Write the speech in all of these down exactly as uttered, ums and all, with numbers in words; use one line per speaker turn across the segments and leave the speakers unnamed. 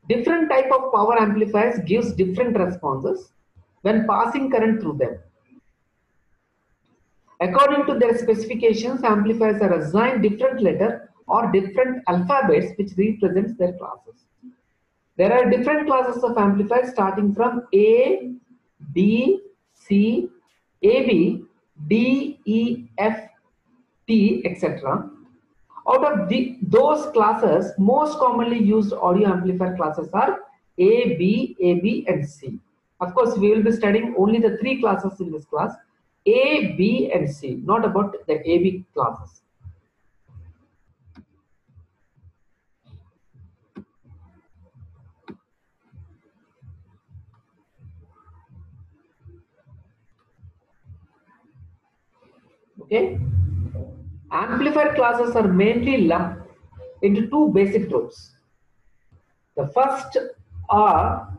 Different type of power amplifiers gives different responses when passing current through them. According to their specifications, amplifiers are assigned different letters or different alphabets which represents their classes. There are different classes of amplifiers starting from A, B, C, A B, D, E, F, T, et cetera. Out of the, those classes, most commonly used audio amplifier classes are A, B, A B, and C. Of course, we will be studying only the three classes in this class, A, B, and C, not about the A B classes. Okay. Amplifier classes are mainly lumped into two basic groups. The first are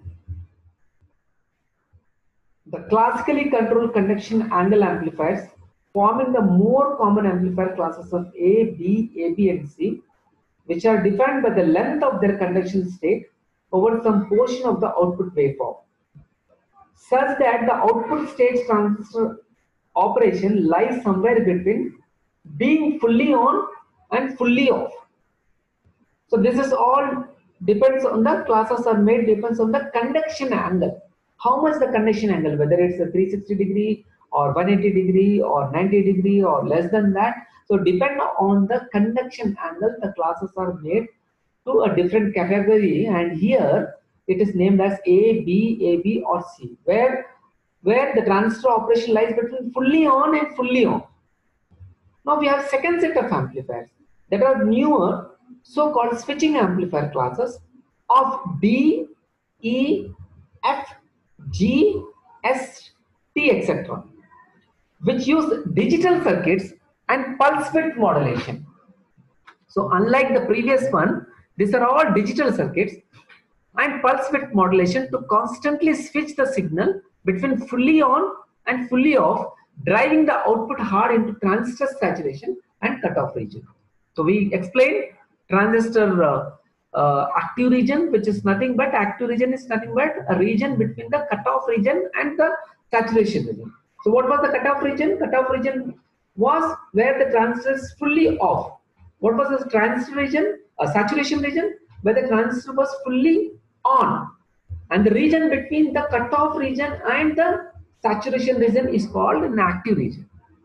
the classically controlled conduction angle amplifiers, forming the more common amplifier classes of A, B, A B, and C, which are defined by the length of their conduction state over some portion of the output waveform, such that the output stage transistor operation lies somewhere between being fully on and fully off. So this is all depends on the classes are made depends on the conduction angle. How much the conduction angle, whether it's a three sixty degree or one eighty degree or ninety degree or less than that. So depend on the conduction angle, the classes are made to a different category, and here it is named as A, B, A B or C, where where the transistor operation lies between fully on and fully off. Now we have second set of amplifiers that are newer, so-called switching amplifier classes of D, E, F, G, S, T, et cetera, which use digital circuits and pulse width modulation. So unlike the previous one, these are all digital circuits and pulse width modulation to constantly switch the signal between fully on and fully off, driving the output hard into transistor saturation and cutoff region. So we explained transistor uh, uh, active region, which is nothing but active region is nothing but a region between the cutoff region and the saturation region. So what was the cutoff region? Cutoff region was where the transistor is fully off. What was the transistor region? A saturation region where the transistor was fully on. And the region between the cutoff region and the saturation region is called an active region.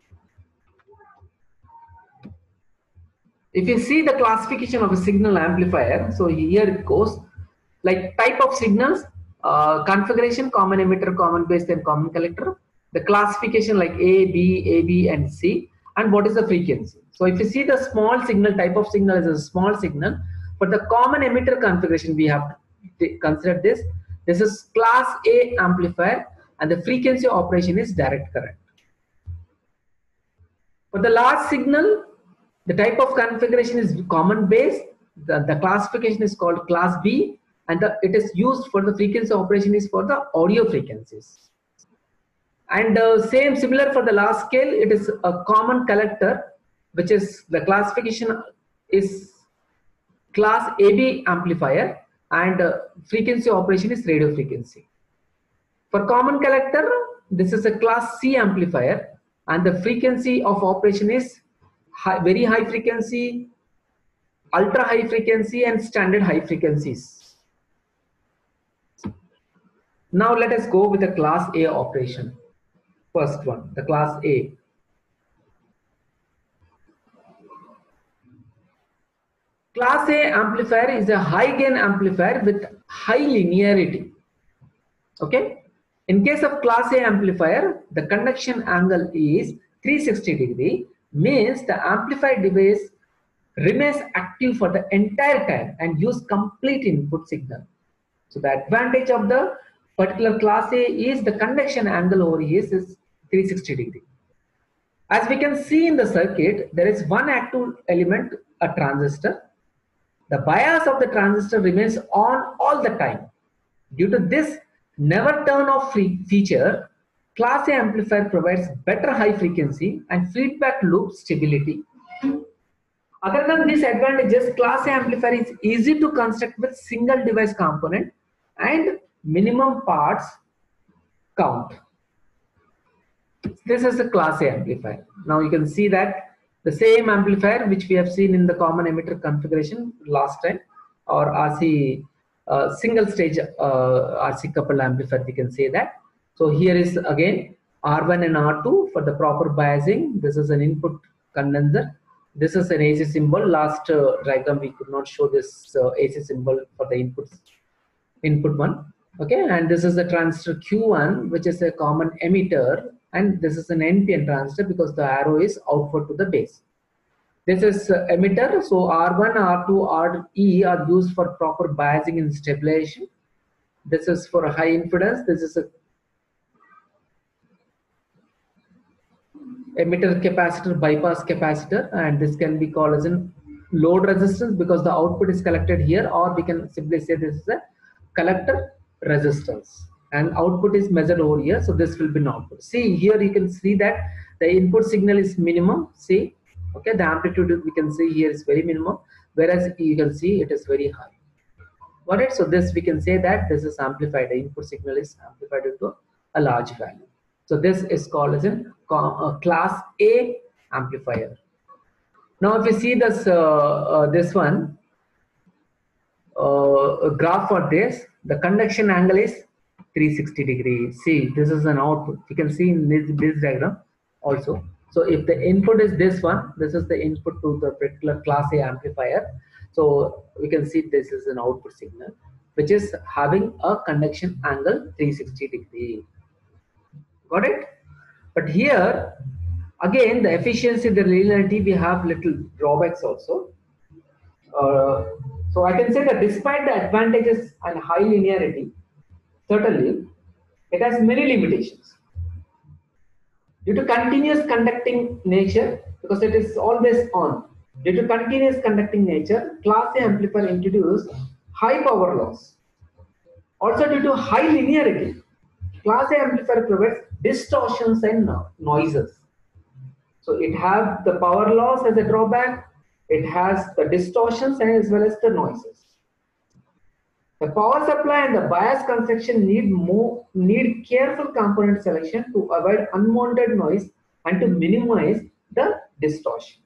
If you see the classification of a signal amplifier, so here it goes, like type of signals, uh, configuration, common emitter, common base, and common collector. The classification like A, B, A B, and C, and what is the frequency. So if you see the small signal, type of signal is a small signal, but the common emitter configuration we have to consider this. This is class A amplifier, and the frequency operation is direct current. For the large signal, the type of configuration is common base. The, the classification is called class B, and the, it is used for the frequency operation is for the audio frequencies. And uh, same similar for the large scale, it is a common collector, which is the classification is class A B amplifier, and uh, frequency operation is radio frequency. For common collector, this is a class C amplifier, and the frequency of operation is high, very high frequency, ultra high frequency, and standard high frequencies. Now let us go with the class A operation. First one, the class A. Class A amplifier is a high gain amplifier with high linearity. Okay. In case of class A amplifier, the conduction angle is three sixty degree, means the amplifier device remains active for the entire time and use complete input signal. So the advantage of the particular class A is the conduction angle over here is three sixty degree. As we can see in the circuit, there is one active element, a transistor. The bias of the transistor remains on all the time. Due to this never turn off feature, class A amplifier provides better high frequency and feedback loop stability. Other than these advantages, Class A amplifier is easy to construct with single device component and minimum parts count. This is a Class A amplifier. Now you can see that the same amplifier which we have seen in the common emitter configuration last time, or R C uh, single stage uh, R C coupled amplifier, we can say that. So here is again R one and R two for the proper biasing. This is an input condenser. This is an A C symbol. Last uh, diagram we could not show this uh, A C symbol for the input input one. Okay, and this is the transistor Q one, which is a common emitter, and this is an N P N transistor because the arrow is outward to the base. This is uh, emitter, so R one, R two, R E are used for proper biasing and stabilization. This is for a high impedance. This is a emitter capacitor, bypass capacitor, and this can be called as a load resistance because the output is collected here, or we can simply say this is a collector resistance, and output is measured over here, so this will be an output. See here, you can see that the input signal is minimum. See, okay, the amplitude we can see here is very minimum, whereas you can see it is very high. Got it? So this we can say that this is amplified. The input signal is amplified into a large value. So this is called as a, a Class A amplifier. Now if you see this uh, uh, this one uh, a graph for this, the conduction angle is three hundred sixty degrees. See, this is an output. You can see in this, this diagram also. So if the input is this one, this is the input to the particular Class A amplifier. So we can see this is an output signal which is having a conduction angle three hundred sixty degree. Got it? But here again, the efficiency, the linearity, we have little drawbacks also. Uh, so I can say that despite the advantages and high linearity, certainly it has many limitations. Due to continuous conducting nature, because it is always on, due to continuous conducting nature, Class A amplifier introduced high power loss. Also due to high linearity, Class A amplifier provides distortions and noises. So it has the power loss as a drawback, it has the distortions as well as the noises. The power supply and the bias construction need more need careful component selection to avoid unwanted noise and to minimize the distortion.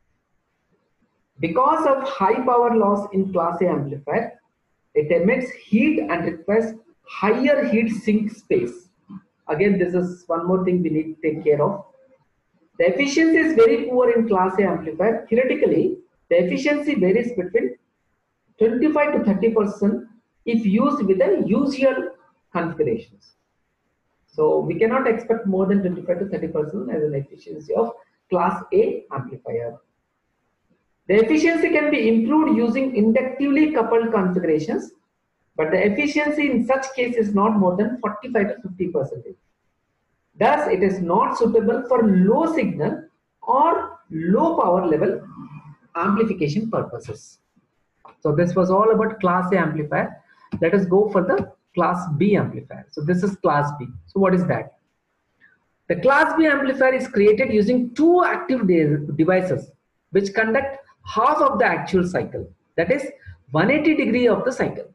Because of high power loss in Class A amplifier, it emits heat and requires higher heat sink space. Again, this is one more thing we need to take care of. The efficiency is very poor in Class A amplifier. Theoretically, the efficiency varies between twenty-five to thirty percent if used with the usual configurations. So we cannot expect more than twenty-five to thirty percent as an efficiency of Class A amplifier. The efficiency can be improved using inductively coupled configurations, but the efficiency in such case is not more than forty-five to fifty percent. Thus, it is not suitable for low signal or low power level amplification purposes. So this was all about Class A amplifier. Let us go for the Class B amplifier. So this is Class B. So what is that? The Class B amplifier is created using two active de devices which conduct half of the actual cycle, that is one hundred eighty degree of the cycle.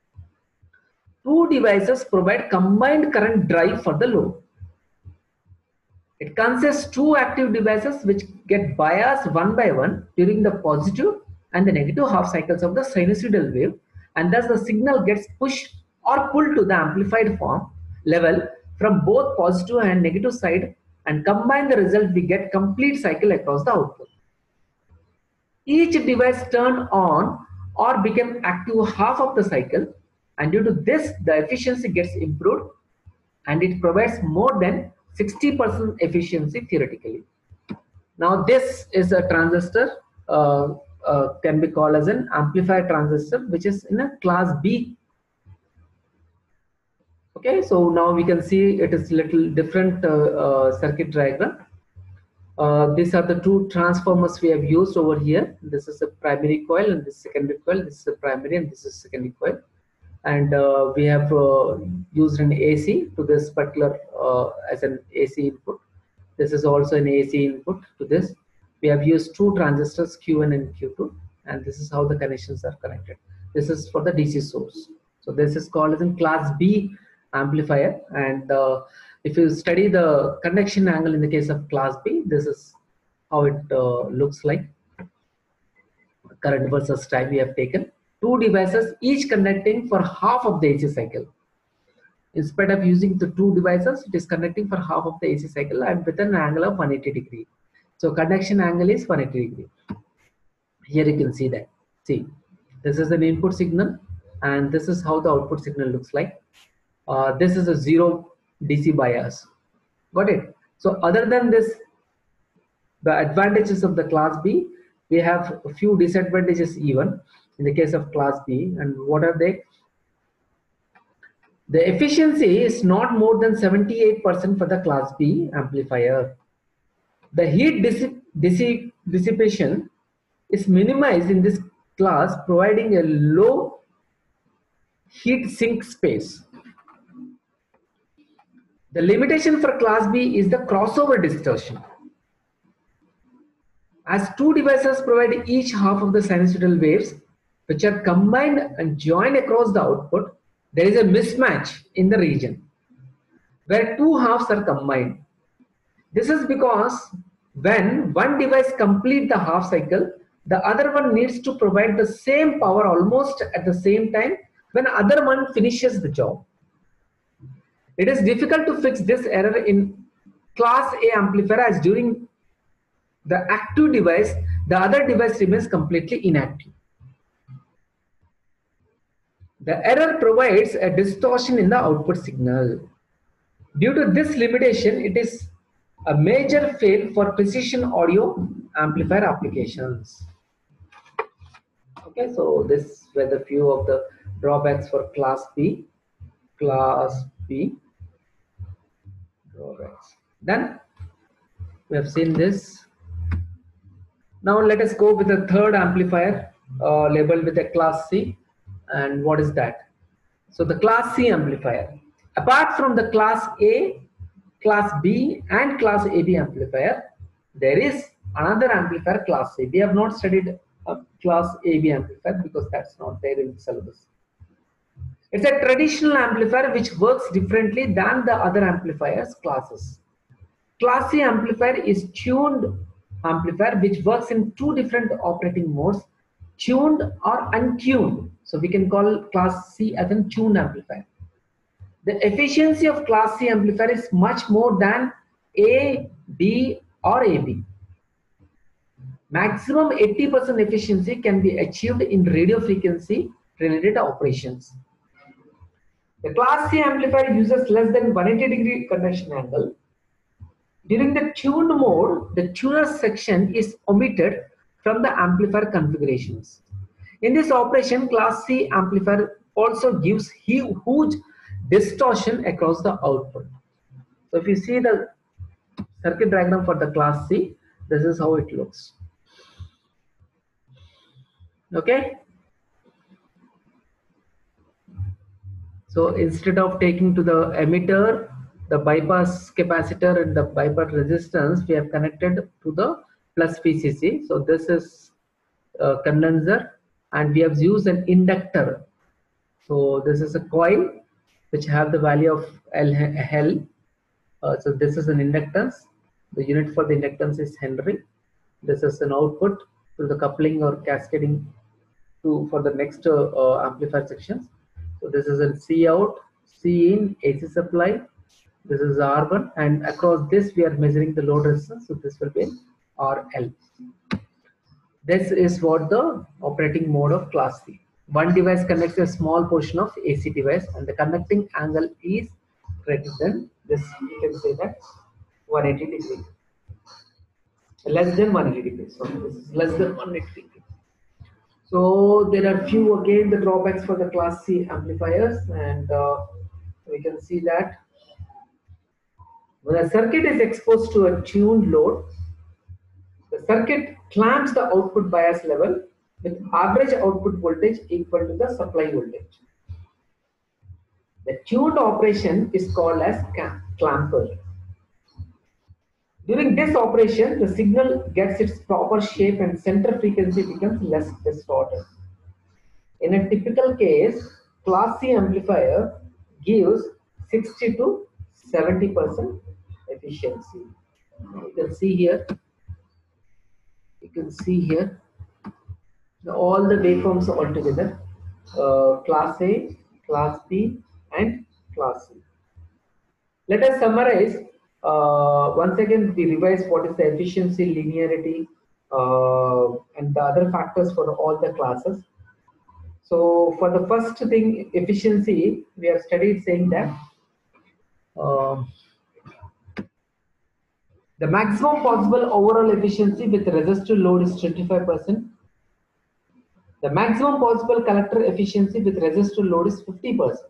Two devices provide combined current drive for the load. It consists two active devices which get biased one by one during the positive and the negative half cycles of the sinusoidal wave, and thus the signal gets pushed or pulled to the amplified form level from both positive and negative side, and combine the result we get complete cycle across the output. Each device turned on or became active half of the cycle, and due to this the efficiency gets improved and it provides more than sixty percent efficiency theoretically. Now this is a transistor, uh, uh, can be called as an amplifier transistor, which is in a Class B. Okay, so now we can see it is little different uh, uh, circuit diagram. Uh, these are the two transformers we have used over here. This is a primary coil and this is secondary coil. This is a primary and this is secondary coil. And uh, we have uh, used an A C to this particular uh, as an A C input. This is also an A C input to this. we have used two transistors Q one and Q two, and this is how the connections are connected. This is for the D C source. So this is called as in class B amplifier, and uh, if you study the conduction angle in the case of class B, this is how it uh, looks like. Current versus time we have taken. Two devices each conducting for half of the A C cycle. Instead of using the two devices, it is conducting for half of the A C cycle and with an angle of one hundred eighty degree. So conduction angle is one hundred eighty degree. Here you can see that. See, this is an input signal and this is how the output signal looks like. Uh, this is a zero D C bias. Got it? So other than this, the advantages of the class B, we have a few disadvantages even in the case of class B. And what are they? The efficiency is not more than seventy-eight percent for the class B amplifier. The heat dissip dissip dissipation is minimized in this class, providing a low heat sink space. The limitation for class B is the crossover distortion. As two devices provide each half of the sinusoidal waves, which are combined and joined across the output, there is a mismatch in the region where two halves are combined. This is because when one device completes the half cycle, the other one needs to provide the same power almost at the same time when other one finishes the job. It is difficult to fix this error in class A amplifier, as during the active device, the other device remains completely inactive. The error provides a distortion in the output signal. Due to this limitation, it is a major fail for precision audio amplifier applications. Okay, so this were the few of the drawbacks for class B. Class B drawbacks. Then we have seen this. Now let us go with the third amplifier uh, labeled with a class C. And what is that? So the class C amplifier. Apart from the class A, class B and class A B amplifier, there is another amplifier, class C. We have not studied a class A B amplifier because that's not there in the syllabus. It's a traditional amplifier which works differently than the other amplifiers classes. Class C amplifier is tuned amplifier which works in two different operating modes, tuned or untuned. So we can call class C as a tuned amplifier. The efficiency of class C amplifier is much more than A, B or A B. Maximum eighty percent efficiency can be achieved in radio frequency related operations. The class C amplifier uses less than one hundred eighty degree conduction angle. During the tuned mode, the tuner section is omitted from the amplifier configurations. In this operation, class C amplifier also gives huge distortion across the output. So if you see the circuit diagram for the class C, this is how it looks. Okay. So instead of taking to the emitter, the bypass capacitor and the bypass resistance, we have connected to the plus V C C. So this is a condenser and we have used an inductor. So this is a coil which have the value of L. Uh, so this is an inductance. The unit for the inductance is Henry. This is an output to the coupling or cascading to for the next uh, uh, amplifier sections. So this is a C out, C in, A C supply. This is R one, and across this we are measuring the load resistance. So this will be R L. This is what the operating mode of class C. One device connects a small portion of A C device, and the conducting angle is greater than this. You can say that one hundred eighty degree, less than one hundred eighty degree. So this is less than one hundred eighty degree. So there are few again the drawbacks for the class C amplifiers, and uh, we can see that when a circuit is exposed to a tuned load, the circuit clamps the output bias level with average output voltage equal to the supply voltage. The tuned operation is called as clamper. During this operation, the signal gets its proper shape and center frequency becomes less distorted. In a typical case, Class C amplifier gives sixty to seventy percent efficiency. You can see here, you can see here all the waveforms all together, uh, Class A, Class B, and Class C. Let us summarize. Uh, once again, we revise what is the efficiency, linearity, uh, and the other factors for all the classes. So for the first thing, efficiency, we have studied saying that uh, the maximum possible overall efficiency with resistor load is twenty-five percent. The maximum possible collector efficiency with resistor load is fifty percent.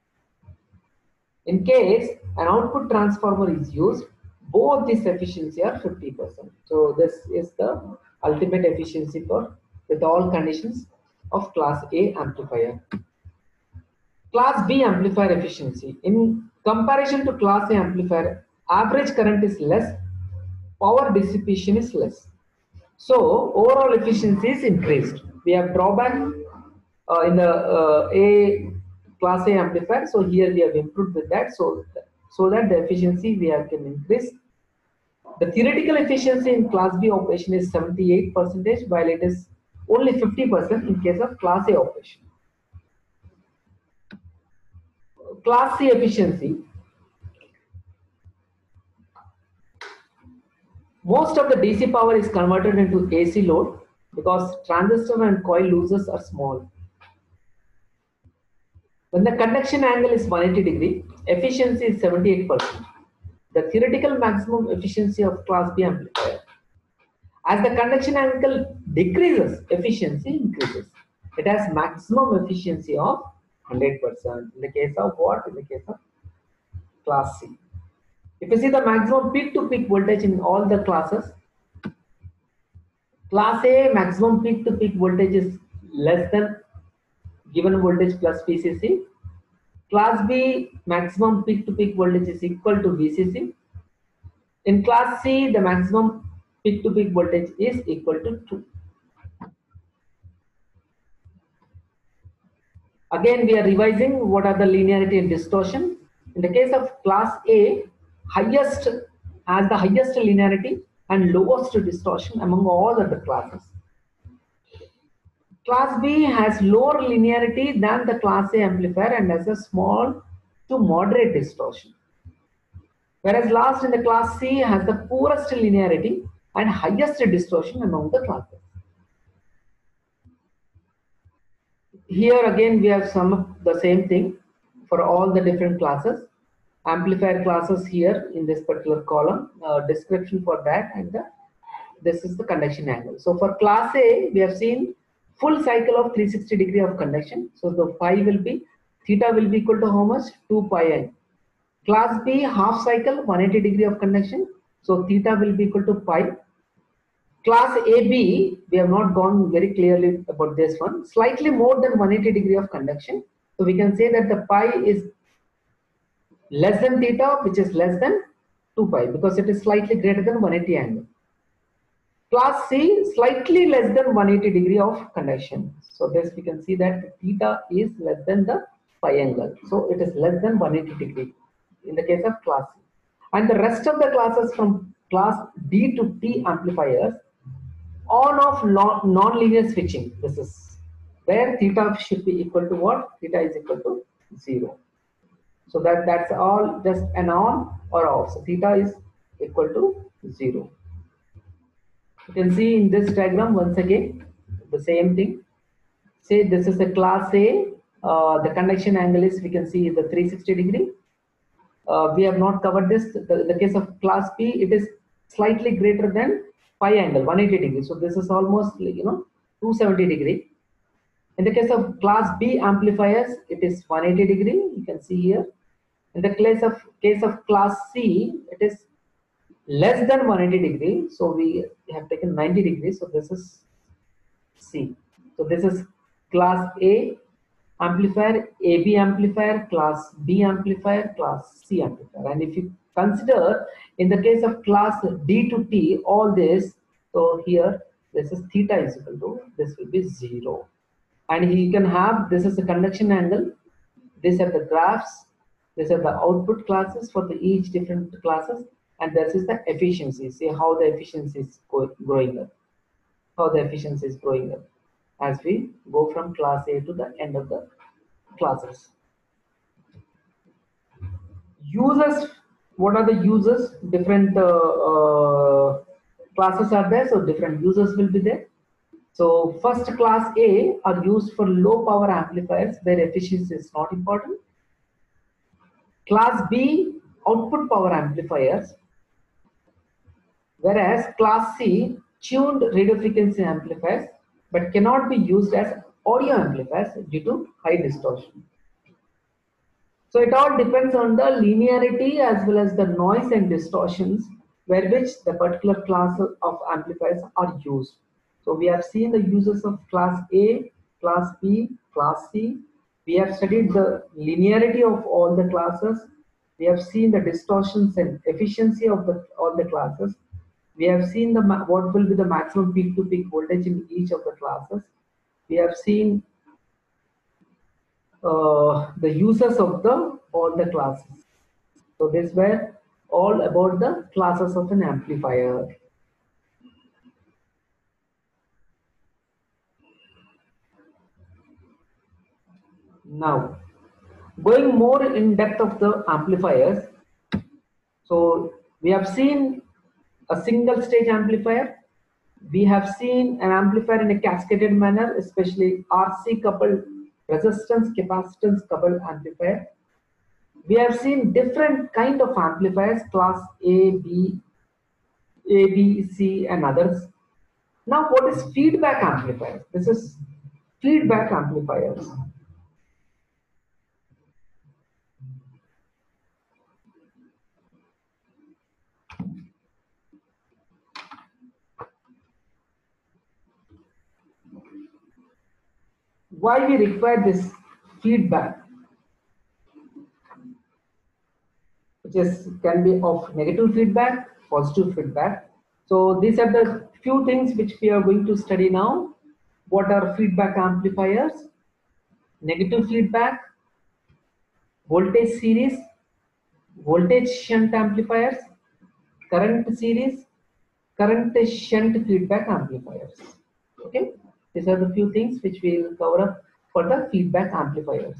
In case an output transformer is used, both this efficiency are fifty percent. So this is the ultimate efficiency for with all conditions of Class A amplifier. Class B amplifier efficiency. In comparison to Class A amplifier, average current is less, power dissipation is less. So overall efficiency is increased. We have drawback uh, in the uh, A Class A amplifier. So here we have improved with that. So so that the efficiency we have can increase. The theoretical efficiency in Class B operation is seventy-eight percent, while it is only fifty percent in case of Class A operation. Class C efficiency. Most of the D C power is converted into A C load because transistor and coil losses are small. When the conduction angle is one hundred eighty degree, efficiency is seventy-eight percent. The theoretical maximum efficiency of Class B amplifier. As the conduction angle decreases, efficiency increases. It has maximum efficiency of one hundred percent. In the case of what? In the case of Class C. If you see the maximum peak-to-peak voltage in all the classes, Class A maximum peak-to-peak voltage is less than given voltage plus V C C. Class B maximum peak-to-peak voltage is equal to V C C. In Class C, the maximum peak-to-peak voltage is equal to two. Again, we are revising what are the linearity and distortion. In the case of Class A, highest has the highest linearity and lowest distortion among all other classes. Class B has lower linearity than the Class A amplifier and has a small to moderate distortion. Whereas last in the Class C has the poorest linearity and highest distortion among the classes. Here again we have summed up the same thing for all the different classes. Amplifier classes here in this particular column, uh, description for that, and the, this is the conduction angle. So for Class A, we have seen full cycle of three hundred sixty degree of conduction. So the phi will be, theta will be equal to how much? two pi n. Class B, half cycle, one hundred eighty degree of conduction. So theta will be equal to pi. Class A B, we have not gone very clearly about this one. Slightly more than one hundred eighty degree of conduction. So we can say that the pi is less than theta, which is less than two pi, because it is slightly greater than one hundred eighty angle. Class C, slightly less than one hundred eighty degree of conduction. So this we can see that theta is less than the pi angle. So it is less than one hundred eighty degree in the case of Class C. And the rest of the classes from Class D to T amplifiers, on off non-linear switching. This is where theta should be equal to what? Theta is equal to zero. So that that's all just an on or off. So theta is equal to zero. You can see in this diagram once again the same thing. Say this is a Class A. Uh, the conduction angle is, we can see, the three hundred sixty degree. Uh, we have not covered this. The, the case of Class B, it is slightly greater than pi angle, one hundred eighty degree. So this is almost, you know, two hundred seventy degree. In the case of Class B amplifiers, it is one hundred eighty degree. You can see here. In the case of case of Class C, it is less than one hundred eighty degree. So we have taken ninety degrees. So this is C. So this is Class A. amplifier, A B amplifier, class B amplifier, class C amplifier. And if you consider in the case of class D to T, all this, so here this is theta is equal to, this will be zero. And you can have, this is the conduction angle, these are the graphs, these are the output classes for the each different classes, and this is the efficiency. See how the efficiency is growing up, how the efficiency is growing up as we go from class A to the end of the classes. Users, what are the users? Different uh, uh, classes are there, so different users will be there. So first class A are used for low power amplifiers where efficiency is not important. Class B, output power amplifiers, whereas class C, tuned radio frequency amplifiers, but cannot be used as audio amplifiers due to high distortion. So it all depends on the linearity as well as the noise and distortions where which the particular class of amplifiers are used. So we have seen the uses of class A, class B, class C. We have studied the linearity of all the classes. We have seen the distortions and efficiency of the all the classes. We have seen the what will be the maximum peak-to-peak voltage in each of the classes. We have seen uh, the uses of the all the classes. So these were all about the classes of an amplifier. Now, going more in depth of the amplifiers. So we have seen a single stage amplifier. We have seen an amplifier in a cascaded manner, especially R C coupled resistance capacitance coupled amplifier. We have seen different kind of amplifiers, class A, B, A, B, C, and others. Now, what is feedback amplifier? This is feedback amplifiers. Why we require this feedback, which is can be of negative feedback, positive feedback. So these are the few things which we are going to study now. What are feedback amplifiers? Negative feedback, voltage series, voltage shunt amplifiers, current series, current shunt feedback amplifiers. Okay, these are the few things which we will cover up for the feedback amplifiers.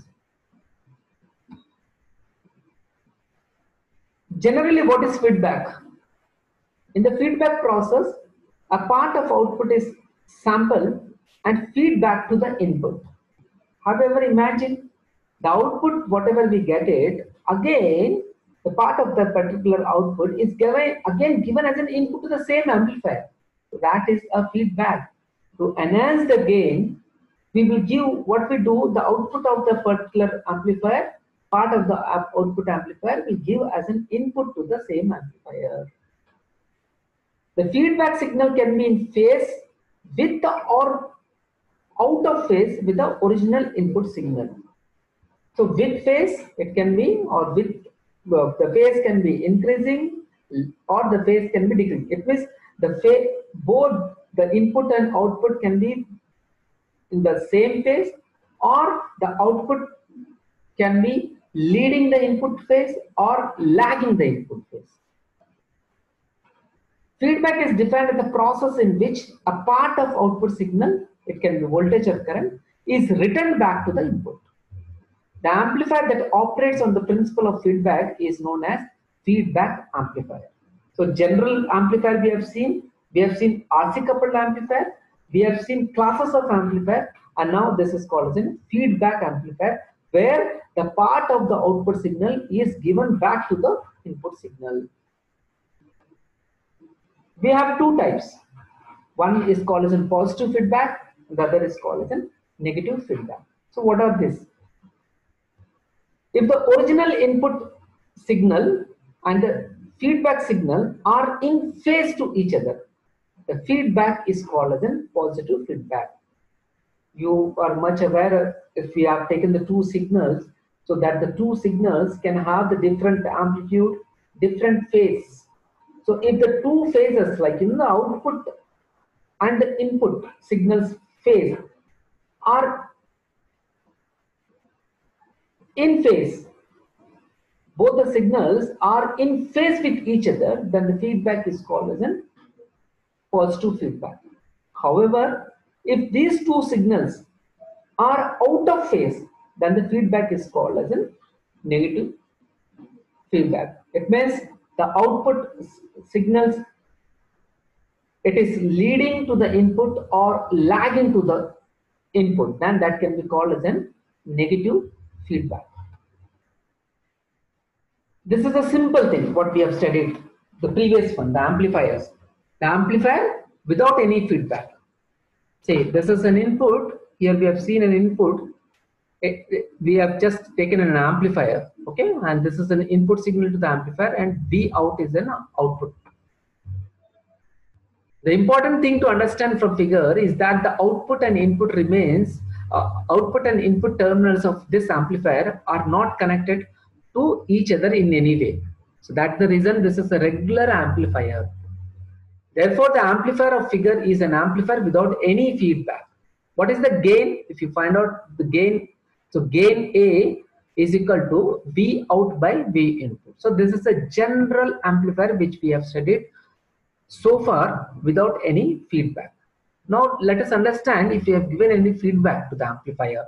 Generally, what is feedback? In the feedback process, a part of output is sampled and feedback to the input. However, imagine the output, whatever we get it, again, the part of the particular output is given, again given as an input to the same amplifier. So that is a feedback. To enhance the gain, we will give what we do, the output of the particular amplifier, part of the output amplifier will give as an input to the same amplifier. The feedback signal can be in phase with the or out of phase with the original input signal. So with phase it can be, or with uh, the phase can be increasing or the phase can be decreasing. It means the phase, both the input and output can be in the same phase, or the output can be leading the input phase or lagging the input phase. Feedback is defined as the process in which a part of output signal, it can be voltage or current, is returned back to the input. The amplifier that operates on the principle of feedback is known as feedback amplifier. So general amplifier we have seen, we have seen R C coupled amplifier, we have seen classes of amplifier, and now this is called as a feedback amplifier, where the part of the output signal is given back to the input signal. We have two types. One is called as a positive feedback, the other is called as a negative feedback. So what are these? If the original input signal and the feedback signal are in phase to each other, the feedback is called as a positive feedback. you are much aware if we have taken the two signals, so that the two signals can have the different amplitude, different phase. So if the two phases, like in the output and the input signals phase, are in phase, both the signals are in phase with each other, then the feedback is called as a positive feedback. However, if these two signals are out of phase, then the feedback is called as a negative feedback. It means the output signals, it is leading to the input or lagging to the input, then that can be called as a negative feedback. This is a simple thing what we have studied, the previous one, the amplifiers. The amplifier without any feedback. Say this is an input, here we have seen an input, it, it, we have just taken an amplifier, okay, and this is an input signal to the amplifier, and V out is an output. The important thing to understand from figure is that the output and input remains, uh, output and input terminals of this amplifier are not connected to each other in any way. So that's the reason this is a regular amplifier. Therefore, the amplifier of figure is an amplifier without any feedback. What is the gain? If you find out the gain, so gain A is equal to V out by V input. So this is a general amplifier which we have studied so far without any feedback. Now let us understand if you have given any feedback to the amplifier.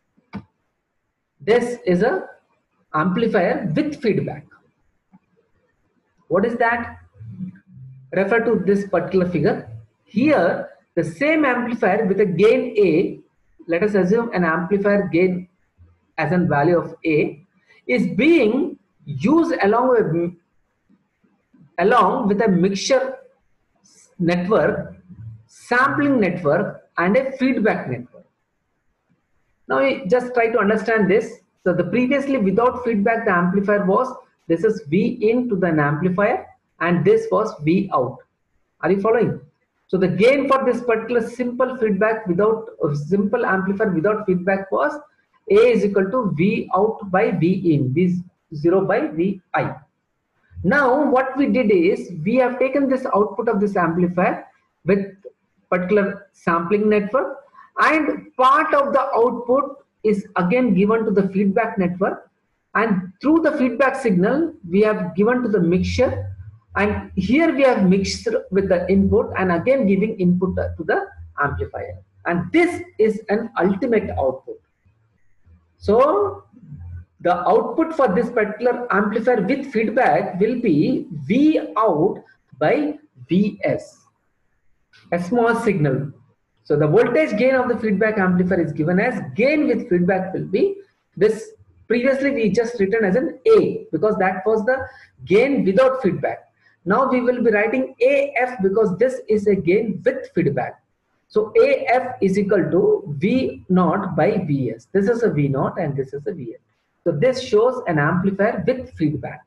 This is a amplifier with feedback. What is that? Refer to this particular figure. Here the same amplifier with a gain A, let us assume an amplifier gain as a value of A, is being used along with along with a mixture network, sampling network, and a feedback network. Now just try to understand this. So the previously without feedback the amplifier was, this is V in to the amplifier, and this was V out. Are you following? So the gain for this particular simple feedback without uh, simple amplifier without feedback was A is equal to V out by V in, V zero by V I. Now what we did is we have taken this output of this amplifier with particular sampling network, and part of the output is again given to the feedback network, and through the feedback signal we have given to the mixture, and here we have mixed with the input and again giving input to the amplifier, and this is an ultimate output. So the output for this particular amplifier with feedback will be V out by V S, a small signal. So the voltage gain of the feedback amplifier is given as gain with feedback will be this. Previously we just written as an A because that was the gain without feedback. Now we will be writing A F because this is a gain with feedback. So A F is equal to V naught by V S. This is a V naught and this is a V S. So this shows an amplifier with feedback.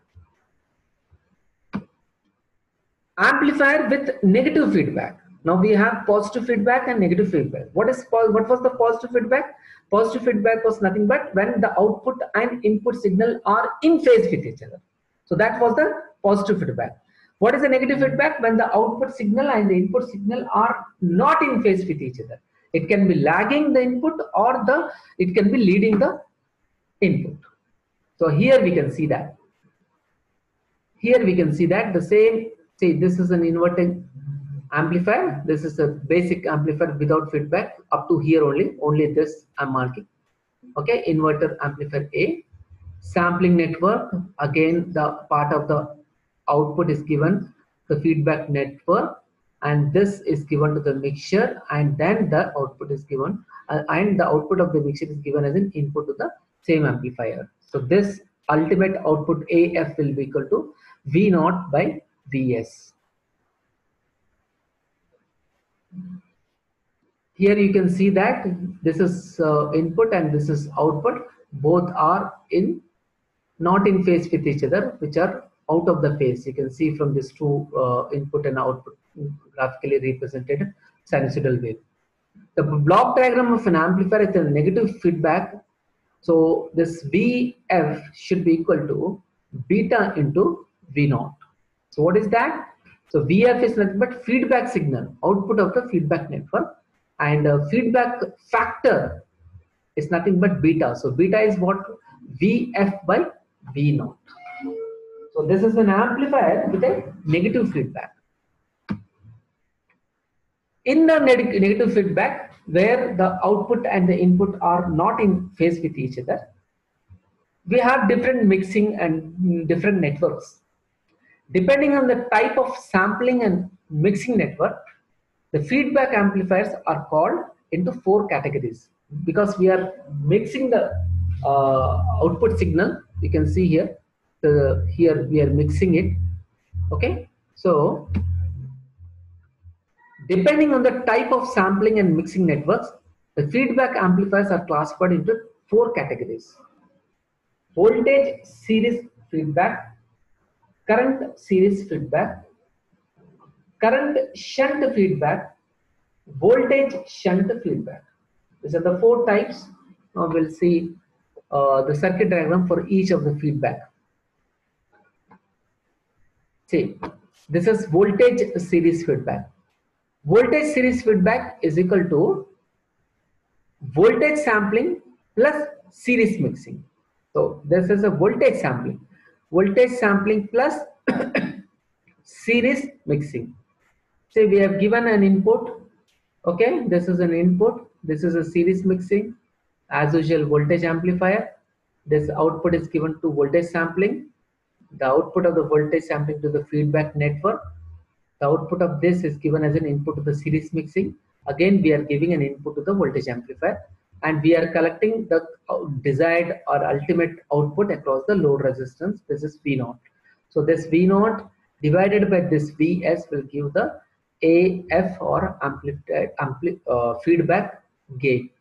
Amplifier with negative feedback. Now we have positive feedback and negative feedback. What is what was the positive feedback? Positive feedback was nothing but when the output and input signal are in phase with each other. So that was the positive feedback. What is the negative feedback? When the output signal and the input signal are not in phase with each other. It can be lagging the input or the it can be leading the input. So here we can see that. Here we can see that the same, say this is an inverting amplifier. This is a basic amplifier without feedback up to here only. Only this I'm marking. Okay, inverter amplifier A. Sampling network. Again, the part of the output is given the feedback network, and this is given to the mixture, and then the output is given, uh, and the output of the mixture is given as an input to the same amplifier. So this ultimate output A F will be equal to V naught by V S. Here you can see that this is uh, input and this is output. Both are in not in phase with each other, which are out of the phase. You can see from this two uh, input and output graphically represented sinusoidal wave. The block diagram of an amplifier is a negative feedback. So this V F should be equal to beta into V naught. So what is that? So V F is nothing but feedback signal, output of the feedback network, and uh, feedback factor is nothing but beta. So beta is what? V F by V naught. So this is an amplifier with a negative feedback. In the neg negative feedback, where the output and the input are not in phase with each other, we have different mixing and different networks. Depending on the type of sampling and mixing network, the feedback amplifiers are called into four categories, because we are mixing the uh, output signal. You can see here, the here we are mixing it. Okay, so depending on the type of sampling and mixing networks, the feedback amplifiers are classified into four categories: voltage series feedback, current series feedback, current shunt feedback, voltage shunt feedback. These are the four types. Now we'll see uh, the circuit diagram for each of the feedback. See, this is voltage series feedback. Voltage series feedback is equal to voltage sampling plus series mixing. So this is a voltage sampling. Voltage sampling plus series mixing. Say we have given an input. Okay, this is an input. This is a series mixing. As usual, voltage amplifier. This output is given to voltage sampling. The output of the voltage sampling to the feedback network. The output of this is given as an input to the series mixing. Again, we are giving an input to the voltage amplifier, and we are collecting the desired or ultimate output across the load resistance. This is V naught. So this V naught divided by this Vs will give the A F or amplified ampli uh, feedback gain.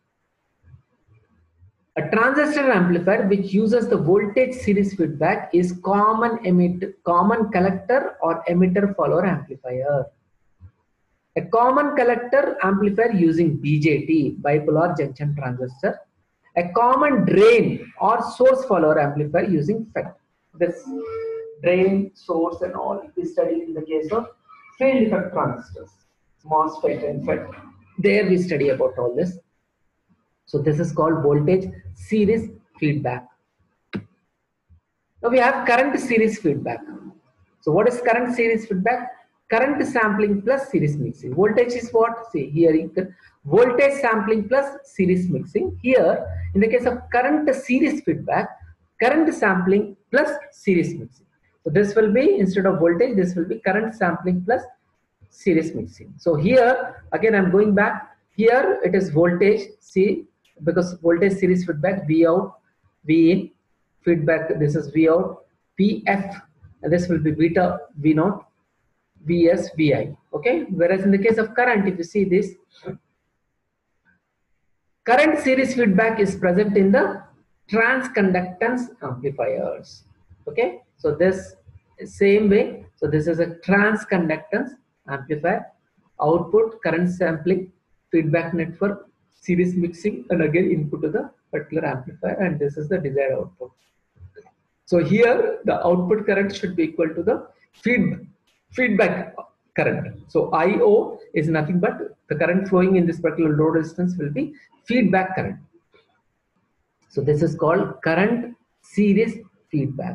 A transistor amplifier which uses the voltage series feedback is common emitter, common collector or emitter follower amplifier. A common collector amplifier using B J T, bipolar junction transistor. A common drain or source follower amplifier using F E T. This drain, source and all we studied in the case of field effect transistors, MOSFET and F E T. There we study about all this. So this is called voltage series feedback. Now we have current series feedback. So what is current series feedback? Current sampling plus series mixing. Voltage is what? See here, voltage sampling plus series mixing. Here, in the case of current series feedback, current sampling plus series mixing. So this will be, instead of voltage, this will be current sampling plus series mixing. So here, again I'm going back. Here it is voltage, see, because voltage series feedback, V out, V in, feedback, this is V out, V F, and this will be beta, V naught, V S, V I. Okay, whereas in the case of current, if you see this, current series feedback is present in the transconductance amplifiers. Okay, so this same way, so this is a transconductance amplifier, output, current sampling, feedback network, series mixing, and again input to the particular amplifier, and this is the desired output. So here the output current should be equal to the feed, feedback current. So I O is nothing but the current flowing in this particular load resistance will be feedback current. So this is called current series feedback.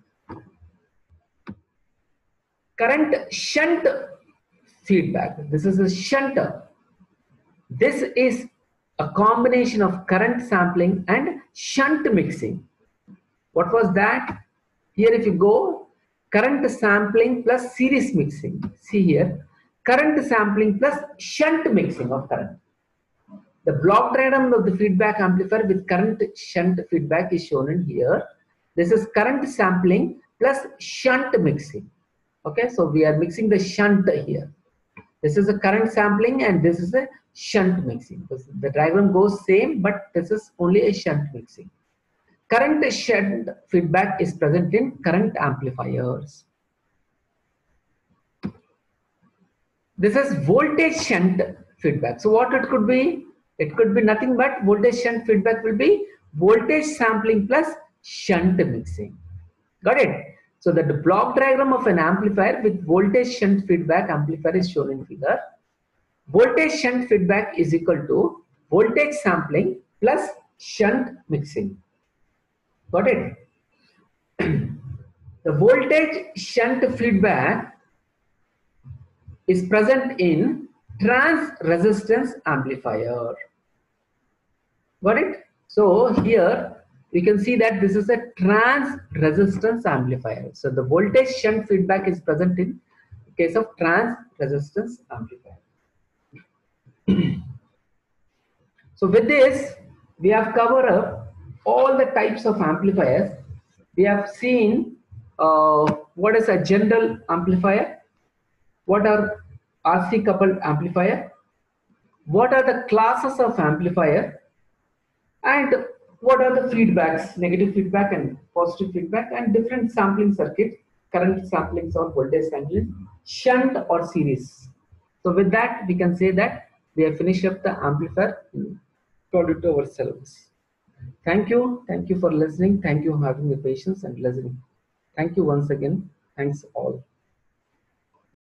Current shunt feedback. This is a shunter. This is a combination of current sampling and shunt mixing. What was that? Here if you go, current sampling plus series mixing. See here, current sampling plus shunt mixing of current. The block diagram of the feedback amplifier with current shunt feedback is shown in here. This is current sampling plus shunt mixing. Okay, so we are mixing the shunt here. This is a current sampling and this is a shunt mixing. The diagram goes same, but this is only a shunt mixing. Current shunt feedback is present in current amplifiers. This is voltage shunt feedback. So what it could be? It could be nothing but voltage shunt feedback will be voltage sampling plus shunt mixing. Got it? So that the block diagram of an amplifier with voltage shunt feedback amplifier is shown in figure. Voltage shunt feedback is equal to voltage sampling plus shunt mixing. Got it? The voltage shunt feedback is present in trans resistance amplifier. Got it? So here we can see that this is a trans resistance amplifier. So the voltage shunt feedback is present in case of trans resistance amplifier. So with this, we have covered up all the types of amplifiers. We have seen uh, what is a general amplifier, what are R C coupled amplifier, what are the classes of amplifier, and what are the feedbacks, negative feedback and positive feedback, and different sampling circuits, current samplings or voltage sampling, shunt or series. So with that, we can say that we have finished up the amplifier product to our syllabus. Thank you. Thank you for listening. Thank you for having the patience and listening. Thank you once again. Thanks all.